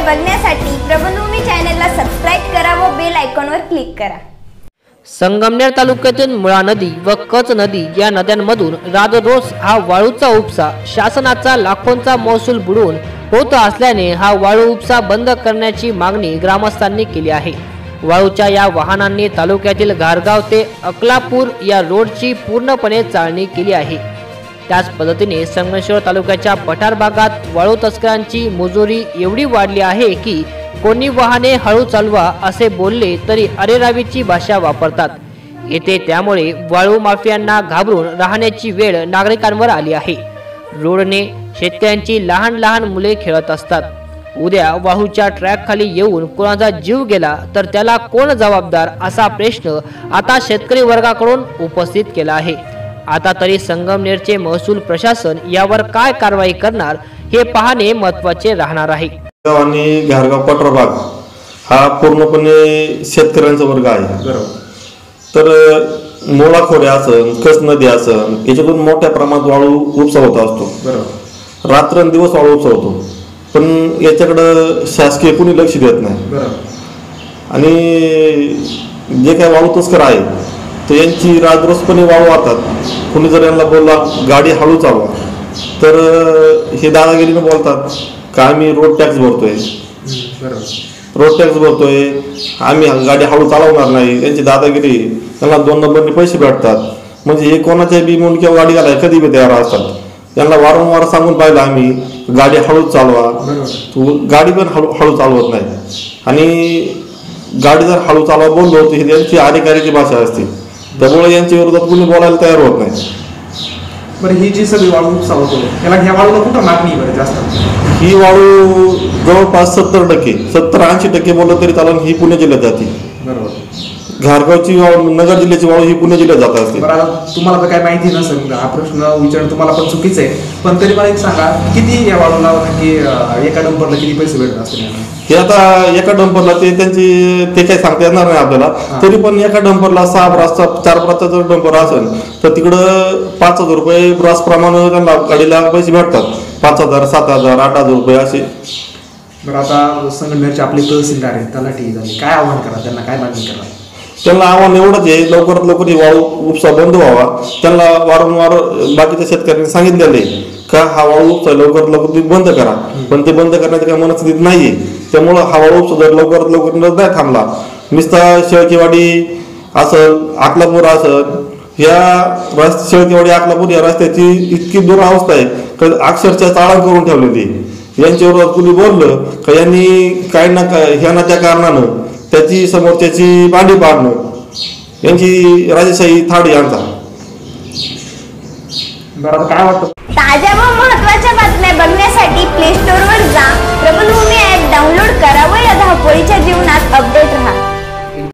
बघण्यासाठी प्रबंधभूमी चॅनलला सबस्क्राइब करा व बेल आयकॉनवर क्लिक करा। संगमनेर तालुक्यातील मुळा नदी व कच नदी या नद्यांमधून राजरोस हा वाळूचा उपसा शासनाचा लाखोंचा महसूल बुडवून होत असल्याने हा वाळू उपसा बंद करण्याची मागणी ग्रामस्थांनी केली आहे। वाळूच्या या वाहनांनी तालुक्यातील घारगाव ते अकलापूर या रोडची पूर्णपणे चाळणी केली आहे। त्याच पद्धतीने संगमेश्वर तालुक्याच्या पठार भागात वाळू तस्करांची मुजोरी एवढी वाढली आहे की कोणी वाहने हळू चालवा असे बोलले तरी अरेरावीची भाषा वापरतात येथे। त्यामुळे वाळू माफियांना घाबरून राहण्याची वेळ नागरिकांवर आली आहे। रोडने शेतकऱ्यांची लहान लहान मुले खेळत असतात। उद्या वाळूच्या ट्रॅक खाली येऊन कोणाचा जीव गेला तर त्याला कोण जबाबदार असा प्रश्न आता शेतकरी वर्गाकडून उपस्थित केला आहे। आता तरी संगमनेरचे महसूल प्रशासन यावर काय कारवाई करणार हे पाहणे महत्त्वाचे राहणार आहे। आणि घारगाव पठार भाग हा पूर्णपणे शेतकऱ्यांचा वर्ग आहे। तर मोळा खोऱ्या असन कस नदी असन याच्यातून मोठ्या प्रमाणात वाळू उपसा होत असतो। रात्रंदिवस वाळू उपसा होतो, पण याच्याकडं शासकीय कोणी लक्ष देत नाही। आणि जे काही वाळू तस्कर आहे तर यांची राजरोसपणे वाळू वाहतात। कोणी जर यांना बोलला गाडी हळू चालवा तर हे दादागिरीने बोलतात का आम्ही रोड टॅक्स भरतोय, आम्ही गाडी हळू चालवणार नाही। यांची दादागिरी, त्यांना 2 नंबरने पैसे भेटतात। म्हणजे हे कोणाच्या बी म्हणून किंवा गाडी घालाय कधी बी तयार असतात। त्यांना वारंवार सांगून पाहिलं आम्ही गाडी हळू चालवा, तू गाडी पण हळू चालवत नाही। आणि गाडी जर हळू चालवा बोललो तर ही त्यांची अधिकारीची भाषा असते, त्यामुळे यांच्या विरोधात कोणी बोलायला तयार होत नाही। बरं, ही जी सगळी वाळू उपसा होतो त्याला ह्या वाळूला कुठं मागणी बरं जास्त? ही वाळू जवळपास 70% 70-80% बोललं तरी चालेल ही पुणे जिल्ह्यात जाते। बरोबर, घारगावची वाळू नगर जिल्ह्याची वाळू ही पुणे जिल्ह्यात जात असते। तुम्हाला तर काय माहिती नसेल, हा प्रश्न विचारणं तुम्हाला पण चुकीचं आहे, पण तरी मला एक सांगा किती या वाळूला की एका डंपरला किती पैसे भेटत असतील? हे आता एका डंपरला ते काही सांगता येणार नाही आपल्याला, तरी पण एका डंपरला 6 ब्रासचा 4 ब्रासचा जर डंपर असेल तर तिकडं 5,000 रुपये ब्रास प्रमाणे त्यांना गाडीला पैसे भेटतात। 5,000 7,000 8,000 रुपये असे। बरं, आता संगमनेरचे आपले तहसीलदार आहेत, तलाठी झाले, काय आव्हान करा त्यांना, काय मागणी करा? त्यांना आव्हान एवढंच आहे, लवकरात लवकर ही वाळू उपसा बंद व्हावा। त्यांना वारंवार बाकीच्या शेतकऱ्यांनी सांगितलेले का हा वाळू उपसा लवकरात लवकर तुम्ही बंद करा, पण ते बंद करण्याच्या काही मनस्थितीत नाहीये। त्यामुळं हा वाळू उपसा जर लवकरात लवकर नाही थांबला, नुसता शेळकेवाडी असल अकलापूर असल या शेळकेवाडी अकलापूर या रस्त्याची इतकी दुरावस्था आहे की अक्षरशः चाळण करून ठेवलेली। यांच्यावर कुणी बोललं का यांनी काय ना काय ह्या त्या कारणानं त्याची समोरच्याची भांडी पाडणं, यांची राजेशाही थाडी यांचा। बरं, काय वाटतं? ताज्या व महत्त्वाच्या